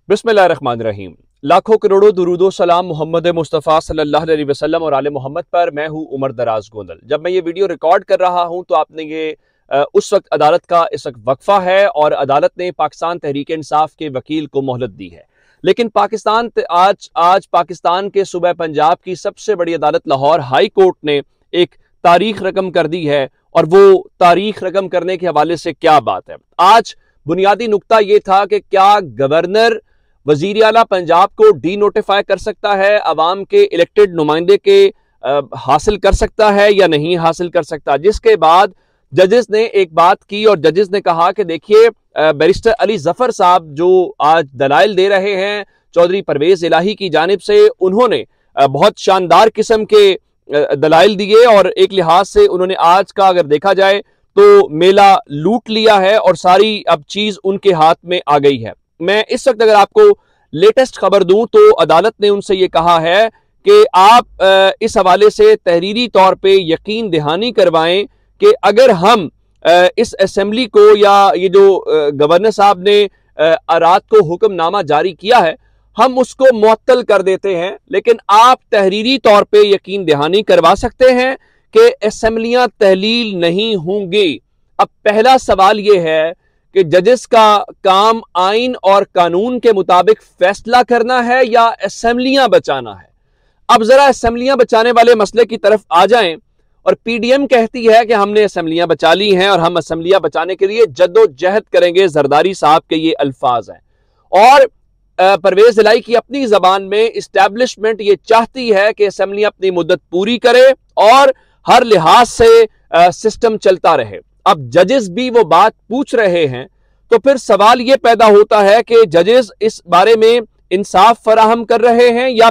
बिस्मिल्लाहिर्रहमानिर्रहीम। लाखों करोड़ों दुरूदो सलाम मोहम्मद मुस्तफ़ा सल्लल्लाहु अलैहि वसल्लम और आले मोहम्मद पर। मैं हूँ उमर दराज गोंदल। जब मैं ये वीडियो रिकॉर्ड कर रहा हूँ तो आपने ये उस वक्त अदालत का इस वक्त वक्फा है और अदालत ने पाकिस्तान तहरीक इंसाफ के वकील को मोहलत दी है। लेकिन पाकिस्तान आज पाकिस्तान के सूबे पंजाब की सबसे बड़ी अदालत लाहौर हाई कोर्ट ने एक तारीख रकम कर दी है। और वो तारीख रकम करने के हवाले से क्या बात है, आज बुनियादी नुक्ता ये था कि क्या गवर्नर वजीर आला पंजाब को डी नोटिफाई कर सकता है, अवाम के इलेक्टेड नुमाइंदे के हासिल कर सकता है या नहीं हासिल कर सकता। जिसके बाद जजेस ने एक बात की और जजेस ने कहा कि देखिए बैरिस्टर अली जफर साहब जो आज दलाइल दे रहे हैं चौधरी परवेज इलाही की जानिब से, उन्होंने बहुत शानदार किस्म के दलाइल दिए और एक लिहाज से उन्होंने आज का अगर देखा जाए तो मेला लूट लिया है और सारी अब चीज उनके हाथ में आ गई है। मैं इस वक्त अगर आपको लेटेस्ट खबर दूं तो अदालत ने उनसे ये कहा है कि आप इस हवाले से तहरीरी तौर पे यकीन दहानी करवाएं कि अगर हम इस असेंबली को या ये जो गवर्नर साहब ने रात को हुक्मनामा जारी किया है हम उसको मुअत्तल कर देते हैं, लेकिन आप तहरीरी तौर पे यकीन दहानी करवा सकते हैं कि असेंबलियां तहलील नहीं होंगी। अब पहला सवाल यह है कि जजेस का काम आइन और कानून के मुताबिक फैसला करना है या असेंबलियां बचाना है। अब जरा असेंबलियां बचाने वाले मसले की तरफ आ जाएं। और पीडीएम कहती है कि हमने असेंबलियां बचा ली हैं और हम असेंबलियां बचाने के लिए जद्दोजहद करेंगे। जरदारी साहब के ये अल्फाज हैं और परवेज इलाही की अपनी जबान में इस्टेब्लिशमेंट ये चाहती है कि असेंबलियां अपनी मुद्दत पूरी करे और हर लिहाज से सिस्टम चलता रहे। अब जजेस भी वो बात पूछ रहे हैं तो फिर सवाल ये पैदा होता है कि जजेस इस बारे में इंसाफ फराहम कर रहे हैं या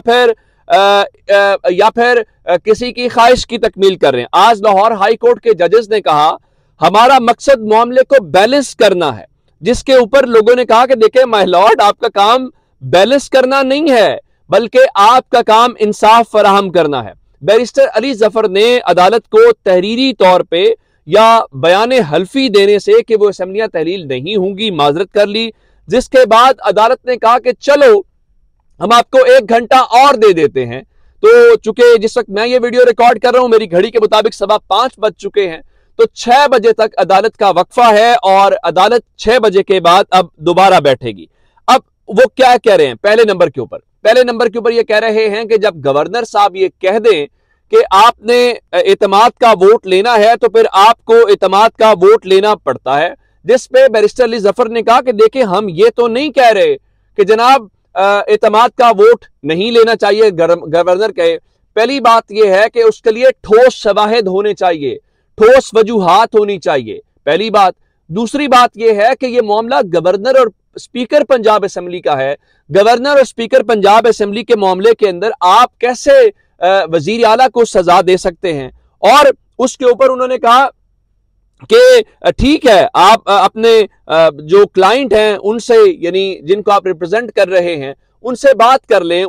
फिर किसी की ख्वाहिश की तकमील कर रहे हैं। आज लाहौर हाई कोर्ट के जजेस ने कहा हमारा मकसद मामले को बैलेंस करना है, जिसके ऊपर लोगों ने कहा कि देखिए माय लॉर्ड, आपका काम बैलेंस करना नहीं है बल्कि आपका काम इंसाफ फराहम करना है। बैरिस्टर अली जफर ने अदालत को तहरीरी तौर पे या बयान हल्फी देने से कि वो असेंबलियां तहलील नहीं होंगी माजरत कर ली, जिसके बाद अदालत ने कहा कि चलो हम आपको 1 घंटा और दे देते हैं। तो चूंकि जिस वक्त मैं ये वीडियो रिकॉर्ड कर रहा हूं मेरी घड़ी के मुताबिक 5:15 बज चुके हैं, तो 6 बजे तक अदालत का वक्फा है और अदालत 6 बजे के बाद अब दोबारा बैठेगी। अब वो क्या कह रहे हैं, पहले नंबर के ऊपर ये कह रहे हैं कि जब गवर्नर साहब ये कह दें कि आपने एतमाद का वोट लेना है तो फिर आपको एतमाद का वोट लेना पड़ता है। जिस पे बैरिस्टर अली जफर ने कहा कि देखिए हम ये तो नहीं कह रहे कि जनाब एतमाद का वोट नहीं लेना चाहिए। गवर्नर कहे पहली बात यह है कि उसके लिए ठोस शवाहिद होने चाहिए, ठोस वजूहात होनी चाहिए, पहली बात। दूसरी बात यह है कि यह मामला गवर्नर और स्पीकर पंजाब असेंबली का है। गवर्नर और स्पीकर पंजाब असेंबली के मामले के अंदर आप कैसे वजीर आला को सजा दे सकते हैं। और उसके ऊपर उन्होंने कहा कि ठीक है आप अपने जो क्लाइंट हैं उनसे, यानी जिनको आप रिप्रेजेंट कर रहे हैं, उनसे बात कर लें,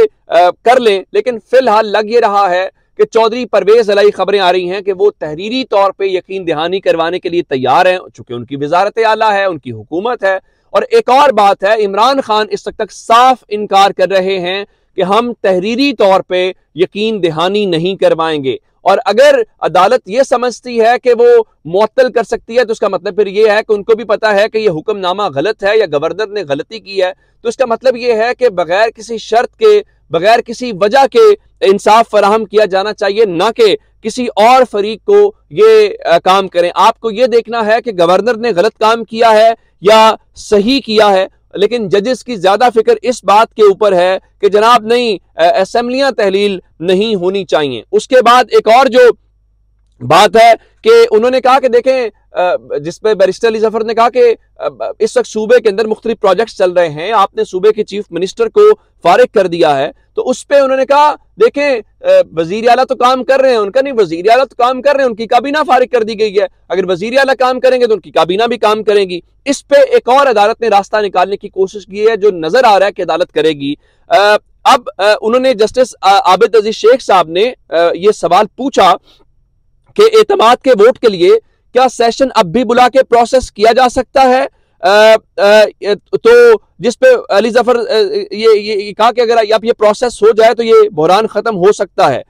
लेकिन फिलहाल लग ये रहा है कि चौधरी परवेज इलाही खबरें आ रही हैं कि वो तहरीरी तौर पे यकीन दहानी करवाने के लिए तैयार हैं, चूंकि उनकी वजारत आला है, उनकी हुकूमत है। और एक और बात है, इमरान खान इस वक्त तक साफ इनकार कर रहे हैं कि हम तहरीरी तौर पे यकीन दहानी नहीं करवाएंगे। और अगर अदालत ये समझती है कि वो मुअत्तल कर सकती है तो उसका मतलब फिर ये है कि उनको भी पता है कि ये हुक्मनामा गलत है या गवर्नर ने गलती की है। तो इसका मतलब ये है कि बगैर किसी शर्त के, बगैर किसी वजह के इंसाफ फराहम किया जाना चाहिए, ना कि किसी और फरीक को ये काम करें। आपको ये देखना है कि गवर्नर ने गलत काम किया है या सही किया है। लेकिन जजेस की ज्यादा फिक्र इस बात के ऊपर है कि जनाब नहीं, असेंबलियां तहलील नहीं होनी चाहिए। उसके बाद एक और जो बात है कि उन्होंने कहा कि देखें, जिसपे बैरिस्टर अली जफर ने कहा कि इस वक्त सूबे के अंदर मुख्तलिफ प्रोजेक्ट्स चल रहे हैं, आपने सूबे के चीफ मिनिस्टर को फारिग कर दिया है। तो उस पर उन्होंने कहा देखें वजीर आला तो काम कर रहे हैं, उनका नहीं, वजीर आला तो काम कर रहे हैं, उनकी काबीना फारिग कर दी गई है। अगर वजीर आला काम करेंगे तो उनकी काबीना भी काम करेगी। इस पे एक और अदालत ने रास्ता निकालने की कोशिश की है जो नजर आ रहा है कि अदालत करेगी। अब उन्होंने जस्टिस आबिद अजीज शेख साहब ने यह सवाल पूछा कि एतमाद के वोट के लिए क्या सेशन अब भी बुला के प्रोसेस किया जा सकता है तो जिसपे अली जफर ये कहा कि अगर अब ये प्रोसेस हो जाए तो ये बहरान खत्म हो सकता है।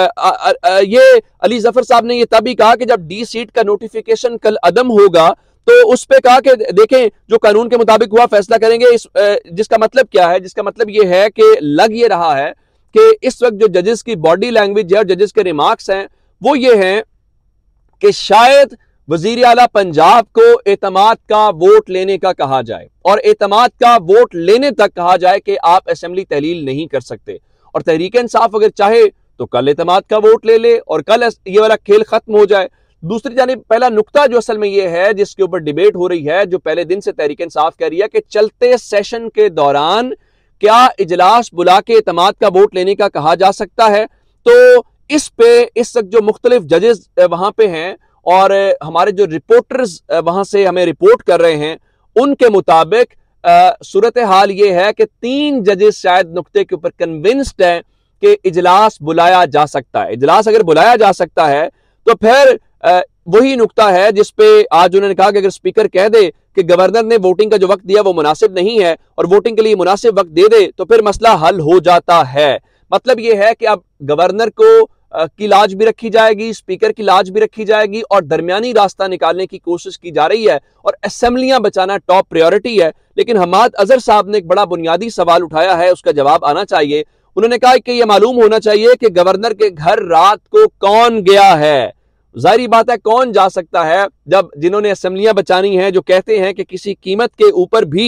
ये अली जफर साहब ने ये तभी कहा कि जब डी सीट का नोटिफिकेशन कल अदम होगा तो उस पे कहा कि देखें जो कानून के मुताबिक हुआ फैसला करेंगे। जिसका मतलब क्या है, जिसका मतलब ये है कि लग ये रहा है कि इस वक्त जो जजेस की बॉडी लैंग्वेज है और जजेस के रिमार्क्स हैं वो ये हैं कि शायद वजीर आला पंजाब को एतमाद का वोट लेने का कहा जाए और एतमाद का वोट लेने तक कहा जाए कि आप असेंबली तहलील नहीं कर सकते, और तहरीक इंसाफ अगर चाहे तो कल एतमाद का वोट ले ले और कल ये वाला खेल खत्म हो जाए। दूसरी जानिब पहला नुक्ता जो असल में ये है जिसके ऊपर डिबेट हो रही है, जो पहले दिन से तहरीक इंसाफ कह रही है कि चलते सेशन के दौरान क्या इजलास बुला के एतमाद का वोट लेने का कहा जा सकता है। तो इस पे इस वक्त जो मुख्तलिफ जजेस वहां पे हैं और हमारे जो रिपोर्टर्स वहां से हमें रिपोर्ट कर रहे हैं उनके मुताबिक सूरत हाल ये है कि 3 जजेस शायद नुक्ते के ऊपर कन्विंस्ड हैं कि इजलास बुलाया जा सकता है। इजलास अगर बुलाया जा सकता है तो फिर वही नुक्ता है जिसपे आज उन्होंने कहा कि अगर स्पीकर कह दे कि गवर्नर ने वोटिंग का जो वक्त दिया वो मुनासिब नहीं है और वोटिंग के लिए मुनासिब वक्त दे दे तो फिर मसला हल हो जाता है। मतलब ये है कि अब गवर्नर को की लाज भी रखी जाएगी, स्पीकर की लाज भी रखी जाएगी और दरमियानी रास्ता निकालने की कोशिश की जा रही है और असेंबलियां बचाना टॉप प्रायोरिटी है। लेकिन हमाद अजहर साहब ने एक बड़ा बुनियादी सवाल उठाया है, उसका जवाब आना चाहिए। उन्होंने कहा कि यह मालूम होना चाहिए कि गवर्नर के घर रात को कौन गया है। जाहिर बात है कौन जा सकता है जब जिन्होंने असेंबलियां बचानी हैं, जो कहते हैं कि किसी कीमत के ऊपर भी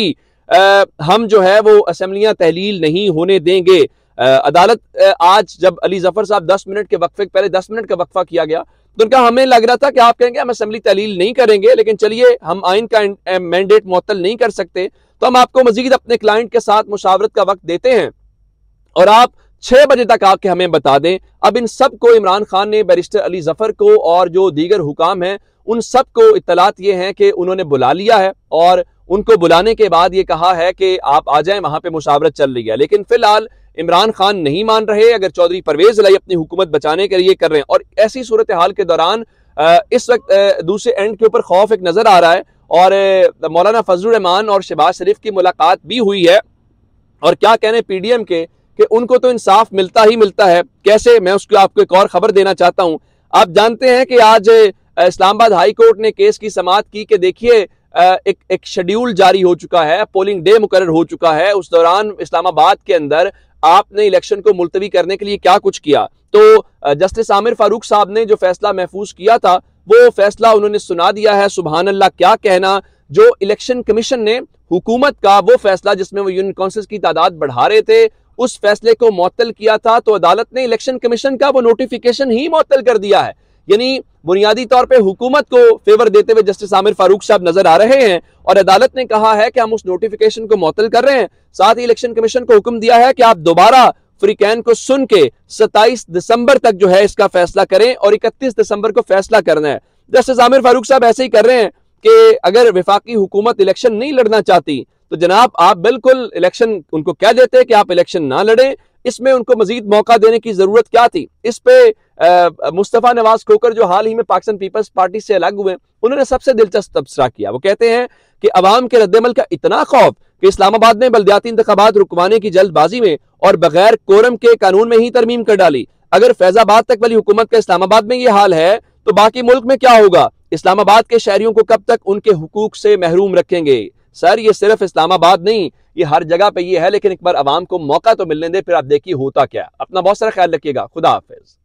हम जो है वो असेंबलियां तहलील नहीं होने देंगे। अदालत आज जब अली जफर साहब 10 मिनट के वक्फे पहले 10 मिनट का वक्फा किया गया तो उनका हमें लग रहा था कि आप कहेंगे हम असेंबली तहलील नहीं करेंगे, लेकिन चलिए हम आइन का मैंडेट मुअत्तल नहीं कर सकते तो हम आपको मजीद अपने क्लाइंट के साथ मुशावरत का वक्त देते हैं और आप 6 बजे तक आके हमें बता दें। अब इन सब को इमरान खान ने बैरिस्टर अली जफर को और जो दीगर हुकाम हैं उन सब को इत्तलात ये हैं कि उन्होंने बुला लिया है और उनको बुलाने के बाद ये कहा है कि आप आ जाएं, वहां पे मुशावरत चल रही है। लेकिन फिलहाल इमरान खान नहीं मान रहे, अगर चौधरी परवेज इलाही अपनी हुकूमत बचाने के लिए कर रहे हैं। और ऐसी सूरत हाल के दौरान इस वक्त दूसरे एंड के ऊपर खौफ एक नजर आ रहा है और मौलाना फजलुर रहमान और शहबाज शरीफ की मुलाकात भी हुई है और क्या कहने पीडीएम के कि उनको तो इंसाफ मिलता ही मिलता है। कैसे, मैं उसको आपको एक और खबर देना चाहता हूं। आप जानते हैं कि आज इस्लामाबाद हाई कोर्ट ने केस की समाअत की कि देखिए एक शेड्यूल जारी हो चुका है, पोलिंग डे मुकर्रर हो चुका है, उस दौरान इस्लामाबाद के अंदर आपने इलेक्शन को मुलतवी करने के लिए क्या कुछ किया। तो जस्टिस आमिर फारूक साहब ने जो फैसला महफूज किया था वो फैसला उन्होंने सुना दिया है। सुभान अल्लाह, क्या कहना। जो इलेक्शन कमीशन ने हुकूमत का वो फैसला जिसमें वो यूनियन काउंसिल की तादाद बढ़ा रहे थे उस फैसले को मुअत्तल किया था, तो अदालत ने इलेक्शन कमीशन का वो नोटिफिकेशन ही मुअत्तल कर दिया है। यानी बुनियादी तौर पे हुकूमत को फेवर देते हुए जस्टिस आमिर फारूक साहब नजर आ रहे हैं और अदालत ने कहा है कि हम उस नोटिफिकेशन को मुअत्तल कर रहे हैं। साथ ही इलेक्शन कमीशन को हुक्म दिया है कि आप दोबारा फ्रीकैन को सुन के 27 दिसंबर तक जो है इसका फैसला करें और 31 दिसंबर को फैसला करना है। जस्टिस आमिर फारूक साहब ऐसे ही कर रहे हैं कि अगर वफाकी हुकूमत इलेक्शन नहीं लड़ना चाहती तो जनाब आप बिल्कुल इलेक्शन उनको कह देते कि आप इलेक्शन ना लड़ें, इसमें उनको मजीद मौका देने की जरूरत क्या थी। इस पे मुस्तफा नवाज खोकर जो हाल ही में पाकिस्तान पीपल्स पार्टी से अलग हुए उन्होंने सबसे दिलचस्प तबसरा किया। वो कहते हैं कि अवाम के रद्दमल का इतना खौफ कि इस्लामाबाद में बल्दियाती इंतखाबात रुकवाने की जल्दबाजी में और बगैर कोरम के कानून में ही तरमीम कर डाली। अगर फैजाबाद तक वाली हुकूमत का इस्लामाबाद में ये हाल है तो बाकी मुल्क में क्या होगा। इस्लामाबाद के शहरियों को कब तक उनके हुकूक से महरूम रखेंगे। सर ये सिर्फ इस्लामाबाद नहीं, ये हर जगह पे ये है, लेकिन एक बार अवाम को मौका तो मिलने दे, फिर आप देखिए होता क्या। अपना बहुत सारा ख्याल रखिएगा। खुदा हाफिज।